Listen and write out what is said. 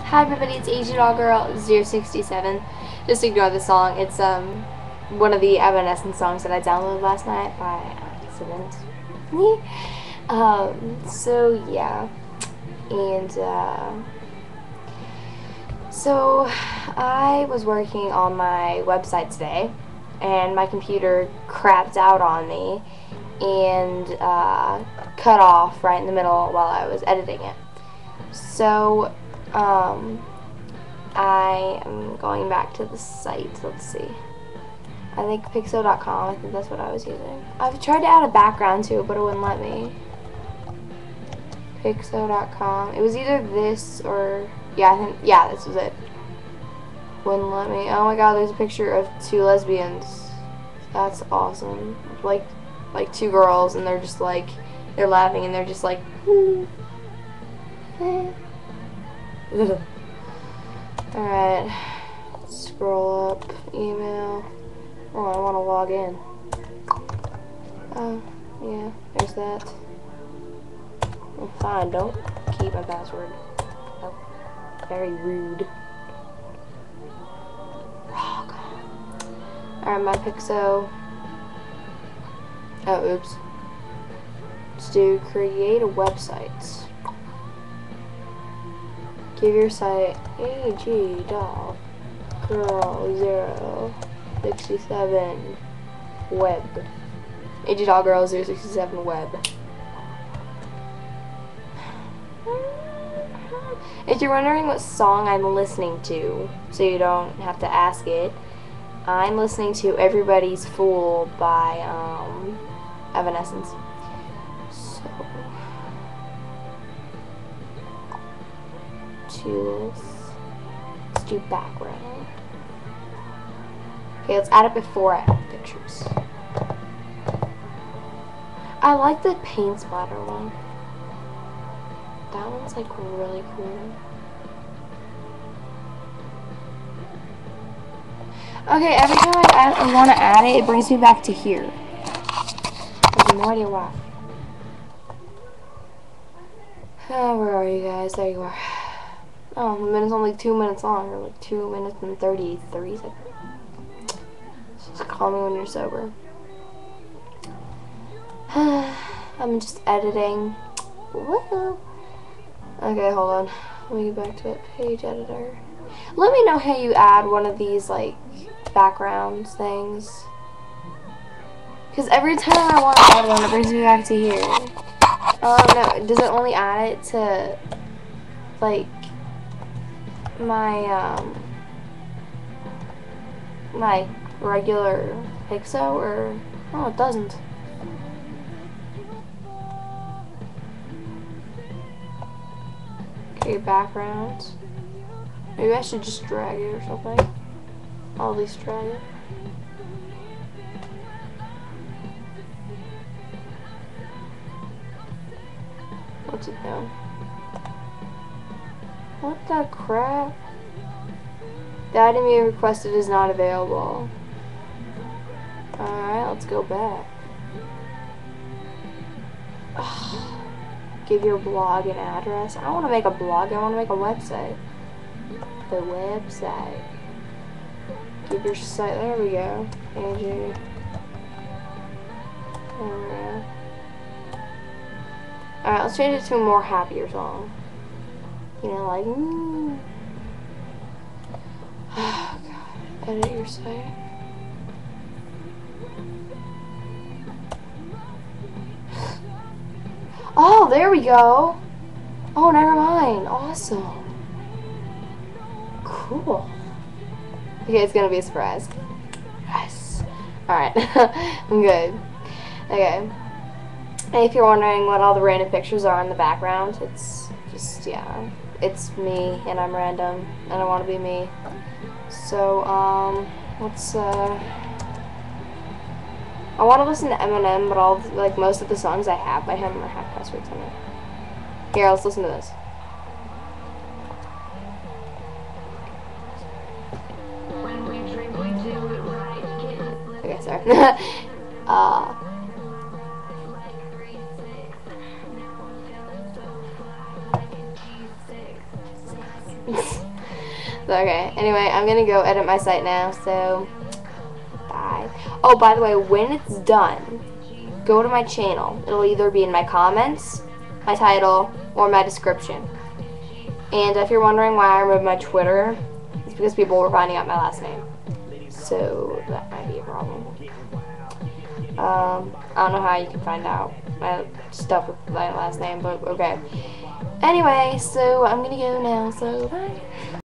Hi everybody, it's AgDollGirl067. Just ignore the song. It's one of the Evanescence songs that I downloaded last night by accident. So yeah. And so I was working on my website today and my computer crapped out on me and cut off right in the middle while I was editing it. So I am going back to the site. Let's see. I think pixo.com. I think that's what I was using. I've tried to add a background to it, but it wouldn't let me. Pixo.com. It was either this or yeah, this was it. Wouldn't let me. Oh my god, there's a picture of two lesbians. That's awesome. Like two girls, and they're just like, they're laughing, and they're just like. Alright, scroll up, email. Oh, I want to log in. Oh, yeah, there's that. Well, fine, don't keep my password. Nope. Very rude. Alright, my Pixo. Oh, oops. Let's do create a website. Give your site AgDollGirl067 web. AgDollGirl067 web. If you're wondering what song I'm listening to, so you don't have to ask it, I'm listening to Everybody's Fool by Evanescence. Let's do background. Okay, let's add it before I add pictures. I like the paint splatter one. That one's like really cool. Okay, every time I want to add it, it brings me back to here. I have no idea why. Oh, where are you guys? There you are. Oh, the minute's only 2 minutes long, or like 2 minutes and 33 seconds. Just call me when you're sober. I'm just editing. Woo! Okay, hold on. Let me get back to it. Page editor. Let me know how you add one of these, like, background things. Because every time I want to add one, it brings me back to here. Oh, no. Does it only add it to, like, my regular Pixo, or oh, it doesn't. Okay, background. Maybe I should just drag it or something. I'll at least drag it. What's it doing? What the crap? The item you requested is not available. Alright, let's go back. Ugh. Give your blog an address. I don't want to make a blog, I want to make a website. The website. Give your site, there we go. AG. Alright, let's change it to a more happier song. You know, like, oh, God. Edit your site. Oh, there we go. Oh, never mind. Awesome. Cool. Okay, it's gonna be a surprise. Yes. Alright. I'm good. Okay. And if you're wondering what all the random pictures are in the background, it's just, yeah. It's me, and I'm random, and I want to be me. So, let's, I want to listen to Eminem, but all, like, most of the songs I have by him have passwords in it. Here, let's listen to this. Okay, sorry. Okay, anyway, I'm gonna go edit my site now, so bye. Oh, by the way, when it's done, go to my channel. It'll either be in my comments, my title, or my description. And if you're wondering why I removed my Twitter, it's because people were finding out my last name. So that might be a problem. I don't know how you can find out my stuff with my last name, but okay. Anyway, so I'm gonna go now, so bye.